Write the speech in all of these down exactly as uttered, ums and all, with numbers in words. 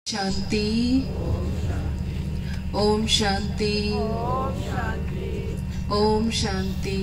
शांति। ओम शांति। ओम शांति।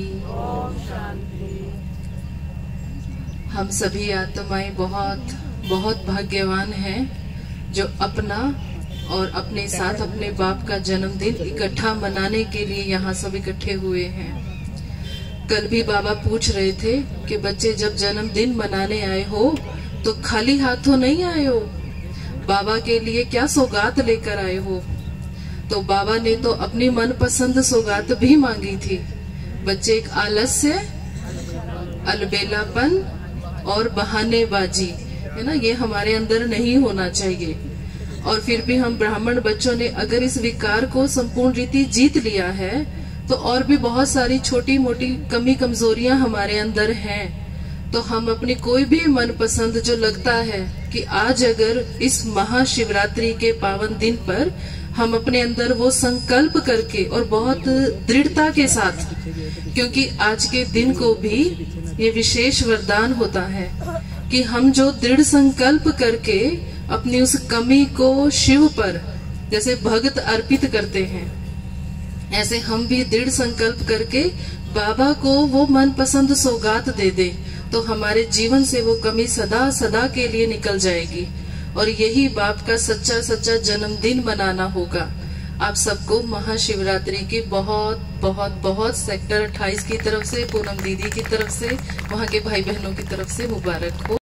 हम सभी आत्माएं बहुत बहुत भाग्यवान हैं जो अपना और अपने साथ अपने बाप का जन्मदिन इकट्ठा मनाने के लिए यहाँ सब इकट्ठे हुए हैं। कल भी बाबा पूछ रहे थे कि बच्चे जब जन्मदिन मनाने आए हो तो खाली हाथों नहीं आए हो, बाबा के लिए क्या सौगात लेकर आए हो। तो बाबा ने तो अपनी मनपसंद सौगात भी मांगी थी। बच्चे एक आलस्य, अलबेलापन और बहानेबाजी है ना, ये हमारे अंदर नहीं होना चाहिए। और फिर भी हम ब्राह्मण बच्चों ने अगर इस विकार को संपूर्ण रीति जीत लिया है तो और भी बहुत सारी छोटी मोटी कमी कमजोरियां हमारे अंदर हैं। तो हम अपनी कोई भी मनपसंद जो लगता है कि आज अगर इस महाशिवरात्रि के पावन दिन पर हम अपने अंदर वो संकल्प करके और बहुत दृढ़ता के साथ, क्योंकि आज के दिन को भी ये विशेष वरदान होता है कि हम जो दृढ़ संकल्प करके अपनी उस कमी को शिव पर जैसे भक्त अर्पित करते हैं, ऐसे हम भी दृढ़ संकल्प करके बाबा को वो मनपसंद सौगात दे दे तो हमारे जीवन से वो कमी सदा सदा के लिए निकल जाएगी। और यही बाप का सच्चा सच्चा जन्मदिन मनाना होगा। आप सबको महाशिवरात्रि की बहुत बहुत बहुत सेक्टर अट्ठाईस की तरफ से, पूनम दीदी की तरफ से, वहाँ के भाई बहनों की तरफ से मुबारक हो।